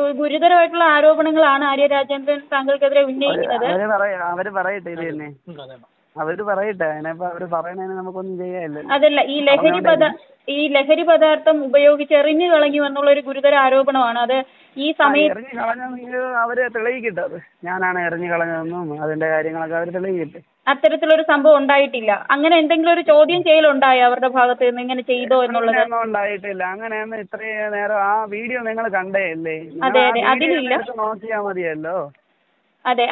ഗുരുതരമായിട്ടുള്ള ആരോപണങ്ങളാണ് ആര്യ രാജേന്ദ്രൻ താങ്കൾക്കെതിരെ ഉന്നയിക്കുന്നത്. അവര് പറയട്ടെ ഇത് തന്നെ, അവര് പറയട്ടെ. അതിനിപ്പോ അവര് പറയണതിന് നമുക്കൊന്നും ചെയ്യാനില്ല. അതല്ല, ഈ ലഹരി പദാർത്ഥം ഉപയോഗിച്ച് എറിഞ്ഞു കളഞ്ഞു എന്നുള്ളൊരു ഗുരുതര ആരോപണമാണ്. അത് ഈ സമയത്ത് എറിഞ്ഞു കളഞ്ഞെങ്കിൽ അവര് തെളിയിക്കട്ടെ. അത് ഞാനാണ് എറിഞ്ഞു കളഞ്ഞതെന്നും അതിന്റെ കാര്യങ്ങളൊക്കെ അവര് തെളിയിക്കട്ടെ. അത്തരത്തിലൊരു സംഭവം ഉണ്ടായിട്ടില്ല. അങ്ങനെ എന്തെങ്കിലും ഒരു ചോദ്യം ചെയ്യലുണ്ടായോ അവരുടെ ഭാഗത്ത് നിന്ന് ഇങ്ങനെ ചെയ്തോ എന്നുള്ളത്? അങ്ങനെയൊന്നും ഉണ്ടായിട്ടില്ല. അങ്ങനെയൊന്നും ഇത്രയും നേരം ആ വീഡിയോ നിങ്ങൾ കണ്ടേയല്ലേ? അതെ അതെ, അതിലില്ല. നോക്കിയാൽ മതിയല്ലോ. അതെ,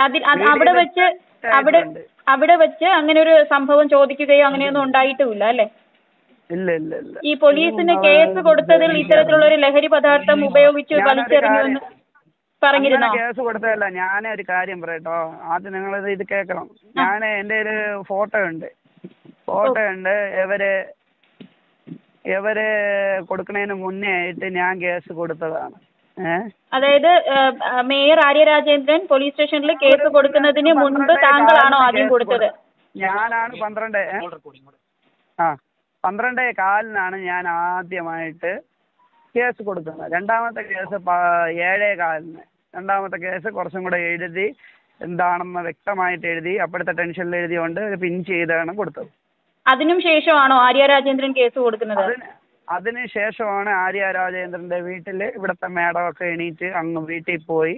അവിടെ വെച്ച് അങ്ങനെ ഒരു സംഭവം ചോദിക്കുകയോ അങ്ങനെയൊന്നും ഉണ്ടായിട്ടുമില്ല അല്ലേ? ഇല്ല ഇല്ല ഇല്ല. ഈ പോലീസിന് കേസ് കൊടുത്തതിൽ ഇത്തരത്തിലുള്ള ഒരു ലഹരി പദാർത്ഥം ഉപയോഗിച്ച് വലിച്ചെറിഞ്ഞു എന്ന് പറഞ്ഞിരുന്നോ? കേസ് കൊടുത്തതല്ല. ഞാനൊരു കാര്യം പറയട്ടോ, ആദ്യം നിങ്ങൾ ഇത് കേൾക്കണം. ഞാൻ എൻ്റെ ഒരു ഫോട്ടോ ഉണ്ട്. ഇവര് കൊടുക്കുന്നതിന് മുന്നേ ആയിട്ട് ഞാൻ കേസ് കൊടുത്തതാണ്. അതായത് മേയർ ആര്യ രാജേന്ദ്രൻ പോലീസ് സ്റ്റേഷനിൽ കേസ് കൊടുക്കുന്നതിന് മുൻപ് താങ്കളാണോ ആദ്യം കൊടുത്തത്? ഞാനാണ് 12:15 ഞാൻ ആദ്യമായിട്ട് കേസ് കൊടുക്കുന്നത്. രണ്ടാമത്തെ കേസ് 7:15. രണ്ടാമത്തെ കേസ് കുറച്ചും കൂടെ എഴുതി, എന്താണെന്ന് വ്യക്തമായിട്ട് എഴുതി, അപ്പോഴത്തെ ടെൻഷനിൽ എഴുതിയോണ്ട് പിൻ ചെയ്താണ് കൊടുത്തത്. അതിനും ശേഷമാണോ ആര്യ രാജേന്ദ്രൻ കേസ് കൊടുക്കുന്നത്? അതിനുശേഷമാണ് ആര്യ രാജേന്ദ്രന്റെ വീട്ടില് ഇവിടുത്തെ മേഡമൊക്കെ എണീറ്റ് അങ്ങ് വീട്ടിൽ പോയി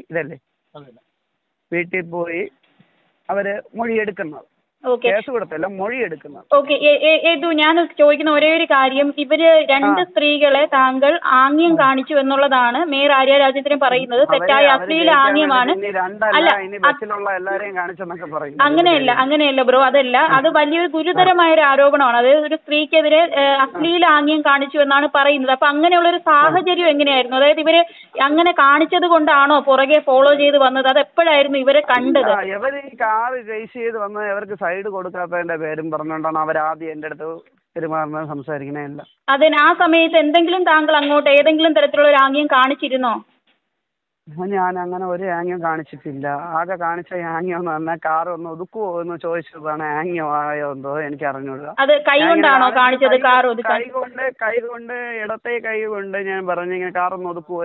അവര് മൊഴിയെടുക്കുന്നത്. കേസ് കൊടുത്തല്ല, മൊഴിയെടുക്കുന്നത്. ഓക്കെ, ഞാൻ ചോദിക്കുന്ന ഒരേ ഒരു കാര്യം, ഇവര് രണ്ട് സ്ത്രീകളെ താങ്കൾ ആംഗ്യം കാണിച്ചു എന്നുള്ളതാണ് മേയർ ആര്യ രാജേന്ദ്രൻ പറയുന്നത്. തെറ്റായ അശ്ലീല ആംഗ്യമാണ്. അങ്ങനെയല്ല ബ്രോ, അതല്ല. അത് വലിയൊരു ഗുരുതരമായ ഒരു ആരോപണമാണ്. അതായത് ഒരു സ്ത്രീക്കെതിരെ അശ്ലീല ആംഗ്യം കാണിച്ചു എന്നാണ് പറയുന്നത്. അപ്പൊ അങ്ങനെയുള്ള ഒരു സാഹചര്യം എങ്ങനെയായിരുന്നു? അതായത് ഇവര് അങ്ങനെ കാണിച്ചത് കൊണ്ടാണോ പുറകെ ഫോളോ ചെയ്ത് വന്നത്? അത് എപ്പോഴായിരുന്നു ഇവരെ കണ്ടത്? ഇവര് ഈ കാറ് റേസ് ചെയ്ത് വന്നത് അവർക്ക് സൈഡ് കൊടുക്കാത്തതിന്റെ പേരും പറഞ്ഞുകൊണ്ടാണ് അവരാദ്യം എന്റെ അടുത്ത് പെരുമാറുന്നത്, സംസാരിക്കണേല്ല. അതിന് ആ സമയത്ത് എന്തെങ്കിലും താങ്കൾ അങ്ങോട്ട് ഏതെങ്കിലും തരത്തിലുള്ള ഒരു ആംഗ്യം കാണിച്ചിരുന്നോ? ഞാൻ അങ്ങനെ ഒരു ആംഗ്യം കാണിച്ചിട്ടില്ല. ആകെ കാണിച്ച ആംഗ്യം എന്ന് പറഞ്ഞാൽ കാർ ഒന്ന് ഒതുക്കുവോ എന്ന് ചോദിച്ചതാണ്. ആംഗ്യം ആയോ എന്തോ എനിക്ക് അറിഞ്ഞൂടാ. അത് കൈ കൊണ്ടാണോ കാണിച്ചത്? കാർ കൈ കൊണ്ട് ഇടത്തെ കൈ കൊണ്ട് ഞാൻ പറഞ്ഞു ഇങ്ങനെ കാർ ഒന്ന് ഒതുക്കുവോ.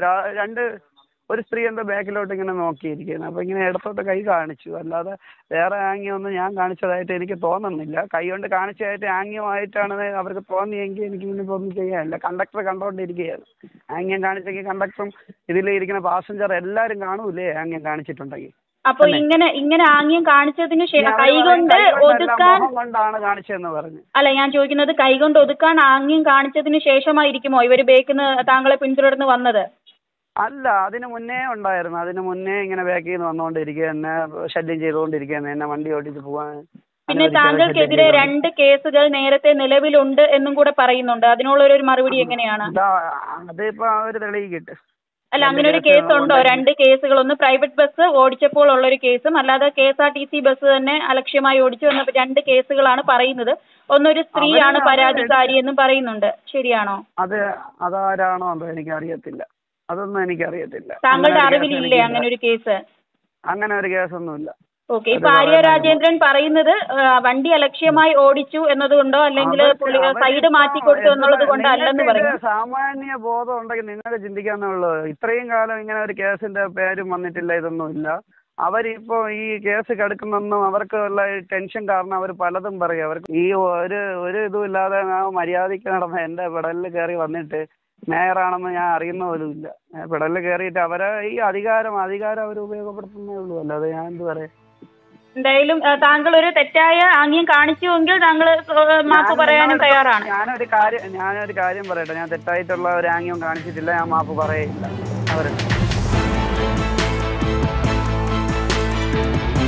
ഒരു സ്ത്രീ എൻ്റെ ബാക്കിലോട്ട് ഇങ്ങനെ നോക്കിയിരിക്കുന്നു. അപ്പോൾ ഇങ്ങനെ ഇടത്തോട്ട് കൈ കാണിച്ചു. അല്ലാതെ വേറെ ആംഗ്യമൊന്നും ഞാൻ കാണിച്ചതായിട്ട് എനിക്ക് തോന്നുന്നില്ല. കൈ കൊണ്ട് കാണിച്ചതായിട്ട് ആംഗ്യമായിട്ടാണ് അവർക്ക് തോന്നിയെങ്കിൽ എനിക്ക് ഇനിയിപ്പോൾ ഒന്നും ചെയ്യാനില്ല. കണ്ടക്ടർ കണ്ടുകൊണ്ടിരിക്കുകയാണ്. ആംഗ്യം കാണിച്ചെങ്കിൽ കണ്ടക്ടറും ഇതിലിരിക്കുന്ന പാസഞ്ചർ എല്ലാവരും കാണൂലേ ആംഗ്യം കാണിച്ചിട്ടുണ്ടെങ്കിൽ. അപ്പൊ ഇങ്ങനെ ആംഗ്യം കാണിച്ചതിന് ശേഷം കൈകൊണ്ട് ഒതുക്കാൻ കൊണ്ടാണ് കാണിച്ചതെന്ന് പറഞ്ഞു. അല്ല, ഞാൻ ചോദിക്കുന്നത് കൈകൊണ്ട് ഒതുക്കാൻ ആംഗ്യം കാണിച്ചതിന് ശേഷമായിരിക്കുമോ ഇവര് ബേക്കിന്ന് താങ്കളെ പിന്തുടർന്ന് വന്നത്? അല്ല, അതിന് മുന്നേ ഉണ്ടായിരുന്നു. അതിന് മുന്നേ ഇങ്ങനെ ബാക്കിൽ നിന്ന് വന്നുകൊണ്ടിരിക്കുക, എന്നെ ശല്യം ചെയ്തുകൊണ്ടിരിക്കുകയാണ്, എന്നെ വണ്ടി ഓടിച്ച് പോകാൻ. പിന്നെ താങ്കൾക്കെതിരെ 2 കേസുകൾ നേരത്തെ നിലവിലുണ്ട് എന്നും കൂടെ പറയുന്നുണ്ട്. അതിനുള്ളൊരു മറുപടി എങ്ങനെയാണ്? അതിപ്പോ അവര് തെളിയിക്കട്ടെ. അല്ല, അങ്ങനെ ഒരു കേസ് ഉണ്ടോ? 2 കേസുകൾ, ഒന്ന് പ്രൈവറ്റ് ബസ് ഓടിച്ചപ്പോൾ ഉള്ളൊരു കേസും അല്ലാതെ KSRTC ബസ് തന്നെ അലക്ഷ്യമായി ഓടിച്ചു എന്ന 2 കേസുകളാണ് പറയുന്നത്. ഒന്നൊരു സ്ത്രീയാണ് പരാതിക്കാരി എന്നും പറയുന്നുണ്ട്. ശരിയാണോ? അതാരാണോ എന്തോ എനിക്കറിയത്തില്ല. അതൊന്നും എനിക്കറിയത്തില്ല. താങ്കളുടെ അറിവിലില്ലേ അങ്ങനെ ഒരു കേസ്? അങ്ങനെ ഒരു കേസൊന്നുമില്ല. ഓക്കെ, ഇപ്പൊ ആര്യ രാജേന്ദ്രൻ പറയുന്നത് വണ്ടി അലക്ഷ്യമായി ഓടിച്ചു എന്നതുകൊണ്ടോ അല്ലെങ്കിൽ സൈഡ് മാറ്റി കൊടുത്തു എന്നുള്ളത് കൊണ്ടോ അല്ലെന്ന് പറയുന്നു. സാമാന്യ ബോധം ഉണ്ടെങ്കിൽ നിങ്ങൾക്ക് ചിന്തിക്കാന്നുള്ളൂ. ഇത്രയും കാലം ഇങ്ങനെ ഒരു കേസിന്റെ പേരും വന്നിട്ടില്ല, ഇതൊന്നുമില്ല. അവരിപ്പോ ഈ കേസ് കിടക്കുന്നെന്നും അവർക്കുള്ള ടെൻഷൻ കാരണം അവർ പലതും പറയും. അവർക്ക് ഈ ഒരു ഇതും ഇല്ലാതെ മര്യാദയ്ക്ക് നടന്ന എന്റെ പെടലിൽ കയറി വന്നിട്ട് മേയറാണെന്ന് ഞാൻ അറിയുന്ന പോലും ഇല്ല. പെടലിൽ കയറിയിട്ട് അവരെ ഈ അധികാരം അവർ ഉപയോഗപ്പെടുത്തുന്നേ ഉള്ളൂ. അല്ലാതെ ഞാൻ എന്ത് പറയാം. എന്തായാലും താങ്കൾ ഒരു തെറ്റായ ആംഗ്യം കാണിച്ചുവെങ്കിൽ താങ്കൾ മാപ്പ് പറയാനും തയ്യാറാണ്. ഞാനൊരു കാര്യം പറയട്ടെ. ഞാൻ തെറ്റായിട്ടുള്ള ഒരു ആംഗ്യം കാണിച്ചിട്ടില്ല. ഞാൻ മാപ്പ് പറയില്ല അവരുടെ.